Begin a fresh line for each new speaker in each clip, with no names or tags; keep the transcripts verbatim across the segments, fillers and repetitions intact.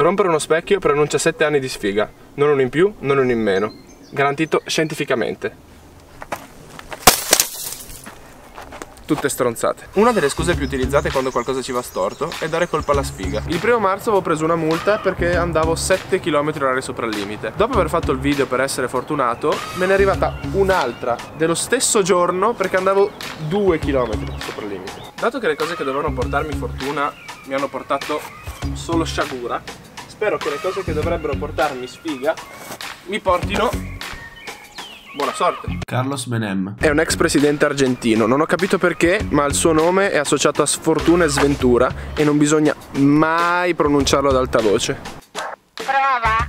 Rompere uno specchio pronuncia sette anni di sfiga. Non uno in più, non uno in meno. Garantito scientificamente. Tutte stronzate. Una delle scuse più utilizzate quando qualcosa ci va storto è dare colpa alla sfiga. Il primo marzo avevo preso una multa perché andavo sette chilometri orari sopra il limite. Dopo aver fatto il video per essere fortunato, me ne è arrivata un'altra dello stesso giorno perché andavo due chilometri sopra il limite. Dato che le cose che dovevano portarmi fortuna mi hanno portato solo sciagura, spero che le cose che dovrebbero portarmi sfiga mi portino buona sorte. Carlos Menem è un ex presidente argentino. Non ho capito perché, ma il suo nome è associato a sfortuna e sventura e non bisogna mai pronunciarlo ad alta voce.
Prova.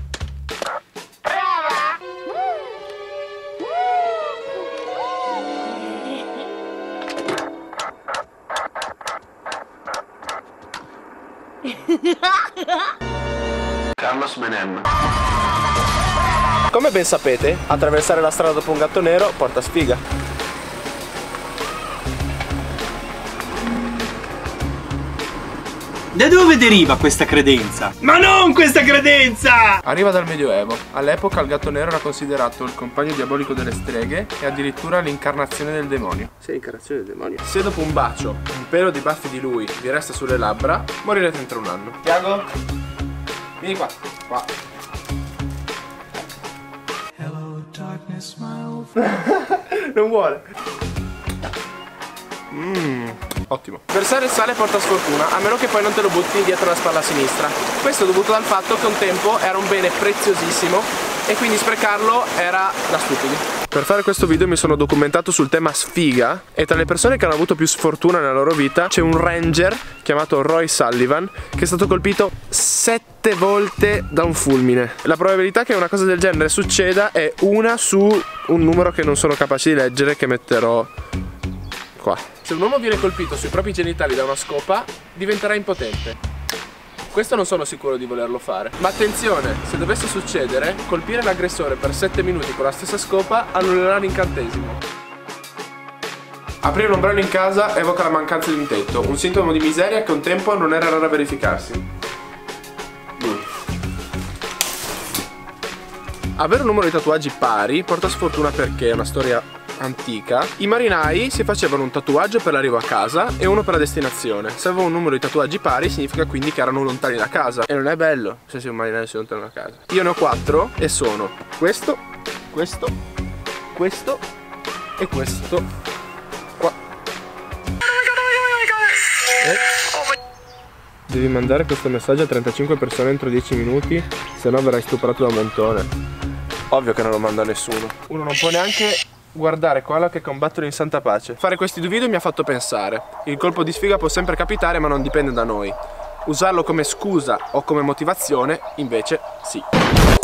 Prova.
Carlos Menem. Come ben sapete, attraversare la strada dopo un gatto nero porta sfiga.
Da dove deriva questa credenza? Ma non questa credenza!
Arriva dal Medioevo. All'epoca il gatto nero era considerato il compagno diabolico delle streghe e addirittura l'incarnazione del demonio. Sì, l'incarnazione del demonio. Se dopo un bacio, un pelo di baffi di lui vi resta sulle labbra, morirete entro un anno. Tiago, vieni qua. Qua. Non vuole. Mmm, ottimo. Versare il sale porta sfortuna, a meno che poi non te lo butti dietro la spalla sinistra. Questo è dovuto dal fatto che un tempo era un bene preziosissimo e quindi sprecarlo era da stupidi. Per fare questo video mi sono documentato sul tema sfiga e tra le persone che hanno avuto più sfortuna nella loro vita c'è un ranger chiamato Roy Sullivan che è stato colpito sette volte da un fulmine. La probabilità che una cosa del genere succeda è una su un numero che non sono capace di leggere, che metterò qua. Se un uomo viene colpito sui propri genitali da una scopa diventerà impotente. Questo non sono sicuro di volerlo fare. Ma attenzione, se dovesse succedere, colpire l'aggressore per sette minuti con la stessa scopa annullerà l'incantesimo. Aprire un ombrello in casa evoca la mancanza di un tetto, un sintomo di miseria che un tempo non era raro a verificarsi. Mm. Avere un numero di tatuaggi pari porta sfortuna perché è una storia antica. I marinai si facevano un tatuaggio per l'arrivo a casa e uno per la destinazione. Se avevo un numero di tatuaggi pari significa quindi che erano lontani da casa. E non è bello se sei un marinaio e sei lontano da casa. Io ne ho quattro e sono questo, questo, questo e questo qua. E devi mandare questo messaggio a trentacinque persone entro dieci minuti, se no verrai stuprato da un montone. Ovvio che non lo manda nessuno. Uno non può neanche guardare quello che combattono in santa pace. Fare questi due video mi ha fatto pensare. Il colpo di sfiga può sempre capitare, ma non dipende da noi. Usarlo come scusa o come motivazione, invece, sì.